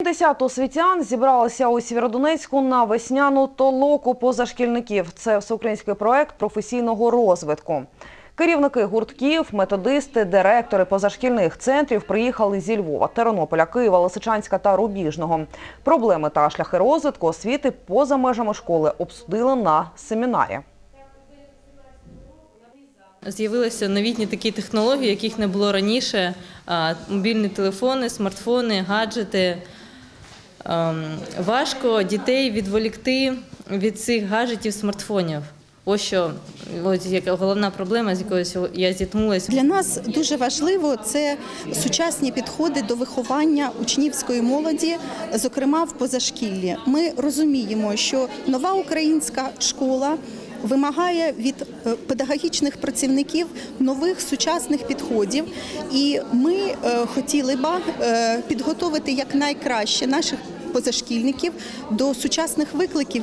70 освітян зібралися у Сєвєродонецьку на весняну толоку позашкільників. Це всеукраїнський проект професійного розвитку. Керівники гуртків, методисти, директори позашкільних центрів приїхали зі Львова, Тернополя, Києва, Лисичанська та Рубіжного. Проблеми та шляхи розвитку освіти поза межами школи обсудили на семінарі. З'явилися новітні такі технології, яких не було раніше. Мобільні телефони, смартфони, гаджети. Важко дітей відволікти від цих гаджетів, смартфонів. Ось яка головна проблема, з якою я зіткнулася. Для нас дуже важливо – це сучасні підходи до виховання учнівської молоді, зокрема в позашкіллі. Ми розуміємо, що нова українська школа вимагає від педагогічних працівників нових сучасних підходів. І ми хотіли б підготувати якнайкраще наших позашкільників до сучасних викликів.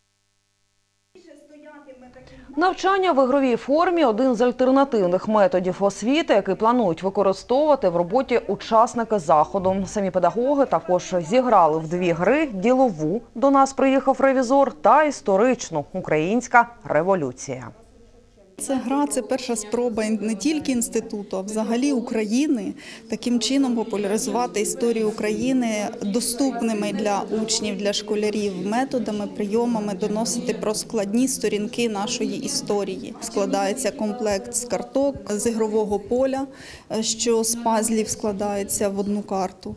Навчання в ігровій формі – один з альтернативних методів освіти, який планують використовувати в роботі учасники заходу. Самі педагоги також зіграли в дві гри – ділову «До нас приїхав ревізор» та історичну «Українська революція». Ця гра – це перша спроба не тільки інституту, а взагалі України таким чином популяризувати історію України доступними для учнів, для школярів методами, прийомами, доносити про складні сторінки нашої історії. Складається комплект з карток, з ігрового поля, що з пазлів складається в одну карту.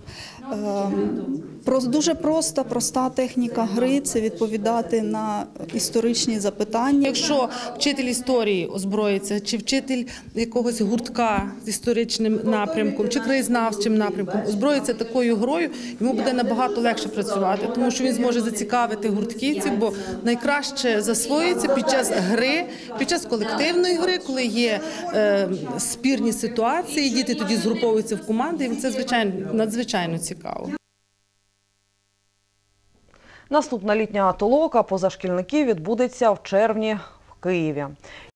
Дуже проста техніка гри – це відповідати на історичні запитання. Якщо вчитель історії озброїться, чи вчитель якогось гуртка з історичним напрямком, чи краєзнавчим напрямком озброїться такою грою, йому буде набагато легше працювати, тому що він зможе зацікавити гуртківців, бо найкраще засвоюється під час гри, під час колективної гри, коли є спірні ситуації, діти тоді згруповуються в команди, і це надзвичайно цікаво. Наступна літня толока позашкільників відбудеться в червні в Києві.